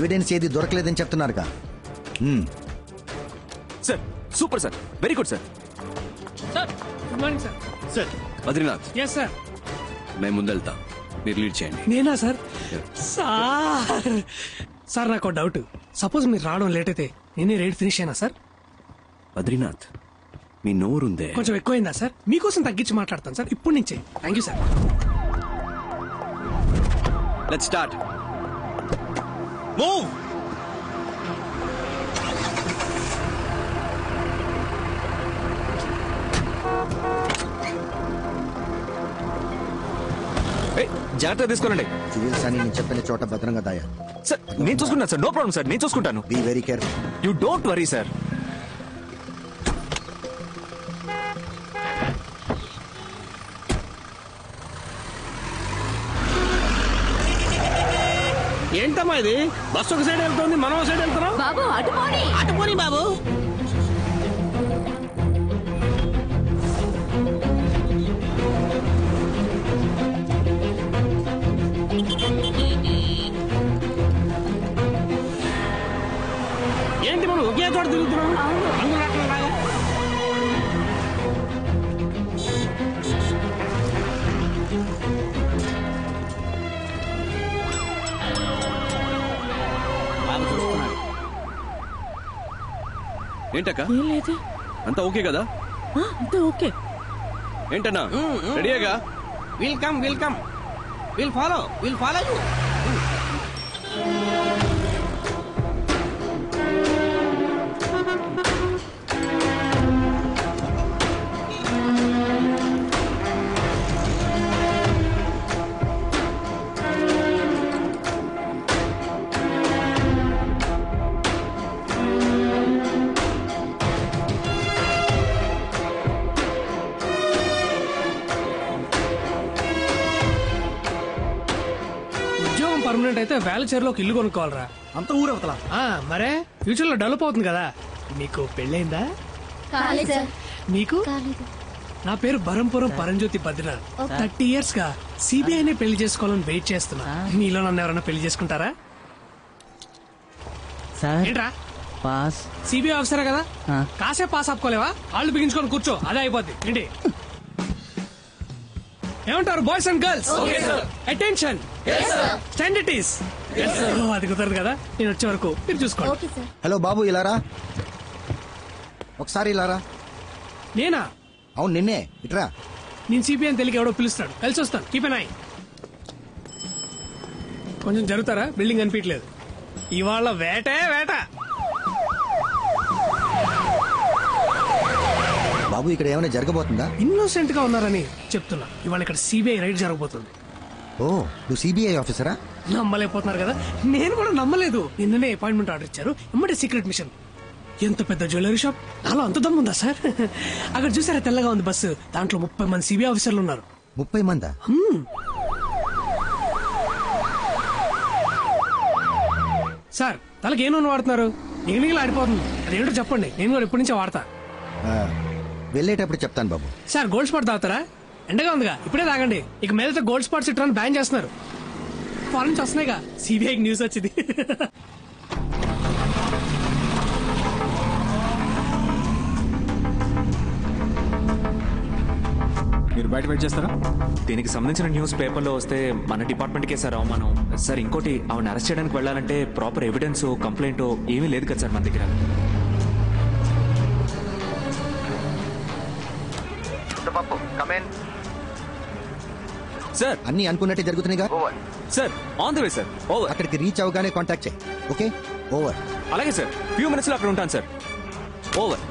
Evidence ఏది దొరకలేదని చెప్తున్నారుగా. Sir super sir, very good sir. Sir good morning sir. Sir Badrinath. Yes sir. మేము ముందెళ్తాం, మీరు లీడ్ చేయండి. నేనా సార్? సార్ సార్ నాకు డౌట్. సపోజ్ మీరు రావడం లేట్ అయితే నేనే రైడ్ ఫినిష్ అయినా సార్? బద్రీనాథ్ మీ నోరుందే కొంచెం ఎక్కువైందా సార్? మీకోసం తగ్గించి మాట్లాడతాను సార్ ఇప్పటి నుంచే. Thank you sir. Let's start. Move. జాగ్రత్త తీసుకోనండి. సివిల్స్ అని నేను చెప్పిన చోట భద్రంగా దాయా. సార్ నేను చూసుకుంటాను సార్, నో ప్రాబ్లం సార్, నేను చూసుకుంటాను. Be very careful. You don't worry sir. ఏంటమ్మా ఇది? బస్సు ఒక సైడ్ వెళ్తుంది, మనం ఒక సైడ్ వెళ్తున్నాం. బాబు అటుపోని అటుపోని బాబు. ఏంటి మనం ఒకే చోట తిరుగుతున్నాం? అందరూ అట్లా రాగా. ఏంటక్క ఏం లేదు. అంతా ఓకే కదా? అంతా ఓకే. ఏంటన్నా రెడీగా? Welcome welcome. Will follow you. Permanent అయితే వేలచేరులో ఒక ఇల్లు కొనుక్కోవాలరా. అంత ఊరవతలా? మరే ఫ్యూచర్ లో డెవలప్ అవుతుంది కదా. నీకు పెళ్ళైందా? నీకు? నా పేరు బరంపురం పరంజ్యోతి బద్రీనాథ్. 30 years గా సిబిఐనే పెళ్లి చేసుకోవాలని వెయిట్ చేస్తున్నా. మీలో నన్ను ఎవరైనా పెళ్లి చేసుకుంటారా? ఏంట్రా పాస్? సిబిఐ ఆఫీసరే కదా, కాసేపు పాస్ ఆపుకోలేవా? వాళ్ళు బిగించుకొని కూర్చో, అదే అయిపోద్ది. ఏంటి ఏమంటారు boys and girls? Attention, stand it is. అది కుదరదు కదా, నేను వచ్చే వరకు మీరు చూసుకోండి. హలో బాబు, ఇలారా ఒకసారి. ఇలారా. నేనా? అవును నిన్నే. ఇట్రా. నేను సిబిఐ అని తెలియక ఎవడో పిలుస్తాడు, కలిసి వస్తాను. Keep an eye. కొంచెం జరుగుతారా? బిల్డింగ్ అనిపించలేదు. ఇవాళ వేటే వేట. బాబు ఇక్కడ ఏమైనా జరగబోతుందా? ఇన్నోసెంట్ గా ఉన్నారని చెప్తున్నా. ఇవాళ ఇక్కడ సిబిఐ రైడ్ జరగబోతుంది. ఓ, నువ్వు సిబిఐ ఆఫీసరా? నమ్మలేకపోతున్నారు కదా, నేను కూడా నమ్మలేదు. నిన్ననే అపాయింట్మెంట్ ఆర్డర్ ఇచ్చారు, ఎమ్మటే సీక్రెట్ మిషన్. ఎంత పెద్ద జ్యువెలరీ షాప్, నాలో అంత దమ్ముందా సార్? అక్కడ చూసారా తెల్లగా ఉంది బస్సు, దాంట్లో 30 మంది సిబిఐ ఆఫీసర్లు ఉన్నారు. 30 మందా? సార్ తలకి ఏ నూనె వాడుతున్నారు? నిగనిగలు ఆడిపోతుంది. అదేంటో చెప్పండి, నేను కూడా ఎప్పటి నుంచో వాడతా. వెళ్ళేటప్పుడు చెప్తాను బాబు. సార్ గోల్డ్ స్పాట్ తాగుతారా? ఎండగా ఉందిగా, ఇప్పుడే తాగండి. ఇక మీదట గోల్డ్ స్పాట్స్ ఇట్లా బ్యాన్ చేస్తున్నారు. ఫారెన్ నుంచి వస్తున్నాయిగా, సిబిఐకి న్యూస్ వచ్చింది. మీరు బయట వెయిట్ చేస్తారా? దీనికి సంబంధించిన న్యూస్ పేపర్లో వస్తే మన డిపార్ట్మెంట్కే సార్ అవమానం. సార్ ఇంకోటి, ఆవిడ అరెస్ట్ చేయడానికి వెళ్ళాలంటే ప్రాపర్ ఎవిడెన్స్ కంప్లైంట్ ఏమీ లేదు కదా సార్ మన దగ్గర. సార్ అన్ని అనుకున్నట్టే జరుగుతున్నాయిగా. Sir on the way sir. Over. అక్కడికి రీచ్ అవగానే కాంటాక్ట్ చేయి. Okay, over. అలాగే సార్, ఫ్యూ మినిట్స్ లో అక్కడ ఉంటాను సార్. ఓవర్.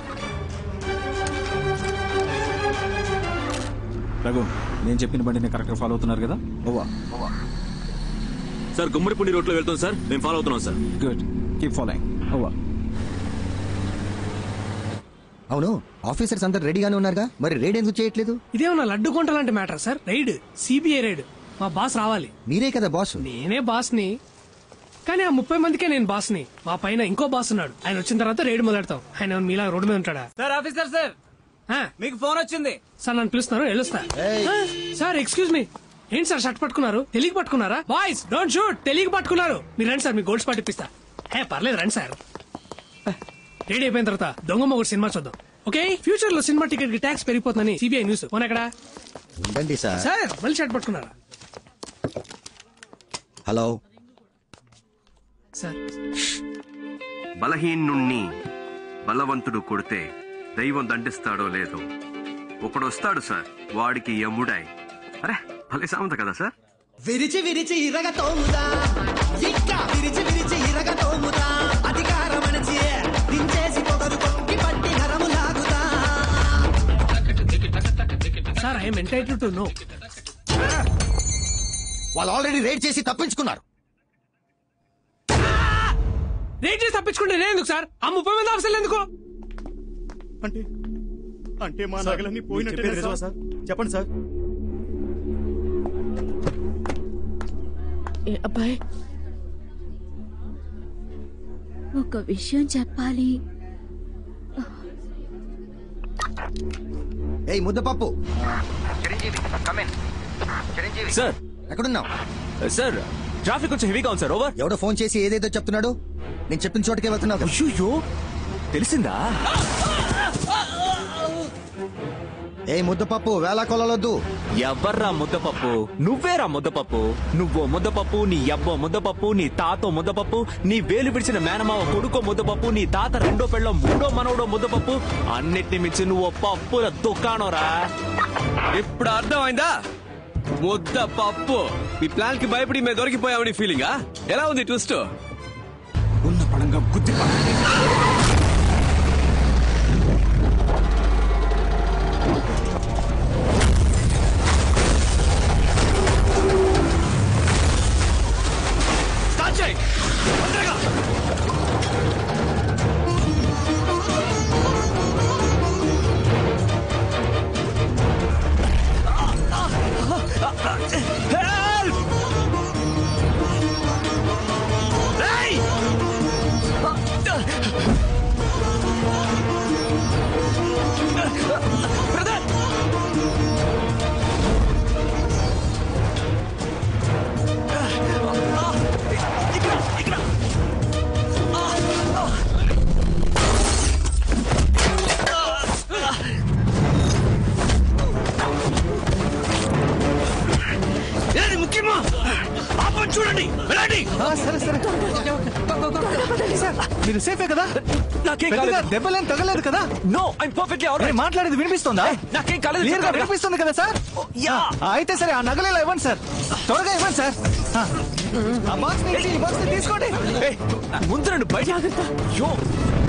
రఘు, నేను చెప్పిన బండిని కరెక్ట్గా ఫాలో అవుతున్నారు కదా? ఓవర్. సార్ గుమ్మడిపూడి రోడ్ లో వెళ్తాం సార్, మేము ఫాలో అవుతున్నాం sir. Good, keep following. Over. అవును, ఆఫీసర్స్ అందరు రెడీగానే ఉన్నారుగా, మరి రైడ్ ఎందుకు చేయట్లేదు? ఇదేమన్నా లడ్డు కొంట లాంటి matter sir. Raid, CBI raid. మా బాస్ రావాలి. మీరే కదా బాస్. నేనే బాస్ని, కానీ ఆ 30 మందికే నేను బాస్ని. మా పైన ఇంకో బాస్ ఉన్నాడు, ఆయన వచ్చిన తర్వాత రైడ్ మొదలెడతాం. ఆయన మీలా రోడ్డు మీద ఉంటాడా? సార్ ఆఫీసర్ సార్, మీకు ఫోన్ వచ్చింది సార్. నన్ను పిలుస్తున్నారు, వెళ్ళొస్తా. Sir excuse me. ఏంటి సార్ షర్ట్ పట్టుకున్నారు? తెలియక పట్టుకున్నారా? Boys don't shoot. తెలియక పట్టుకున్నారు. మీరు రండి సార్, మీ గోల్డ్ స్పాట్ ఇప్పిస్తా. పర్లేదు రండి సార్. రెడీ అయిపోయిన తర్వాత దొంగ మొగుడు సినిమా చూద్దాం. ఓకే, ఫ్యూచర్ లో సినిమా టికెట్ కి ట్యాక్స్ పెరిగిపోతుందని సిబిఐ న్యూస్. పోనీ ఎక్కడ ఉండండి సార్. సార్ మళ్ళీ షర్ట్ పట్టుకున్నారా హలో సార్? బలహీనుణ్ణి బలవంతుడు కొడితే దైవం దండిస్తాడో లేదో ఒకడొస్తాడు సార్, వాడికి యముడాయ్. అరే భలే సామంత కదా సార్. విరిచి విరిచి ఇరగ తోముదా, ఇంకా విరిచి విరిచి ఇరగ తోముదా, అధికారం అణచి దించేసి పొగరు కొక్కి పట్టి నరము లాగుదా. Sir I'm entitled to know. వాళ్ళు ఆల్రెడీ రేడ్ చేసి తప్పించుకున్నారు. రేట్ చేసి తప్పించుకుంటే నేను ఎందుకు సార్? ఆ 30 మంది ఆఫీసర్లు ఎందుకు? అంటే అంటే మా నగలన్నీ పోయినట్టే సార్. చెప్పండి సార్. అబ్బాయి ఒక విషయం చెప్పాలి. ఏయ్ ముద్దపప్పు, సార్ ఎక్కడున్నావు? సార్ ట్రాఫిక్ కొంచెం హెవీగా ఉంది సార్. ఓవర్. ఎవడో ఫోన్ చేసి ఏదేదో చెప్తున్నాడు. నేను చెప్పిన చోటుకే వెళ్తున్నావు. అయ్యో తెలిసిందా? ఏ ముద్దపప్పు, వేళ కొలవద్దు. ఎవర్రా ముద్దపప్పు? నువ్వేరా ముద్దపప్పు. నువ్వో ముద్దపప్పు, నీ అబ్బో ముద్దపప్పు, నీ తాతో ముద్దపప్పు, నీ వేలు విడిచిన మేనమావ కొడుకో ముద్దపప్పు, నీ తాత రెండో పెళ్ళో మూడో మనవడో ముద్దపప్పు. అన్నిటిని మించి నువ్వు పప్పుల దుకాణంరా. ఇప్పుడు అర్థమైందా? ముద్ద పప్పు. మీ ప్లాన్ కి భయపడి మేము దొరికిపోయామని ఫీలింగా? ఎలా ఉంది ట్విస్ట్? ఉన్న పడంగా గుద్ది చూడండి, సరే సరే. మీరు సేఫే కదా? నాకేం కాలేదు. దెబ్బలేం తగలేదు కదా? No, I'm perfectly alright. మాట్లాడేది వినిపిస్తుందా? నాకేం కాలేదు. క్లియర్ గా వినిపిస్తుంది కదా సార్? అయితే సరే ఆ నగలేలా ఇవ్వండి సార్, త్వరగా ఇవ్వండి సార్. ఆ బాక్స్ తీసుకోండి. ముందు రండి బయట.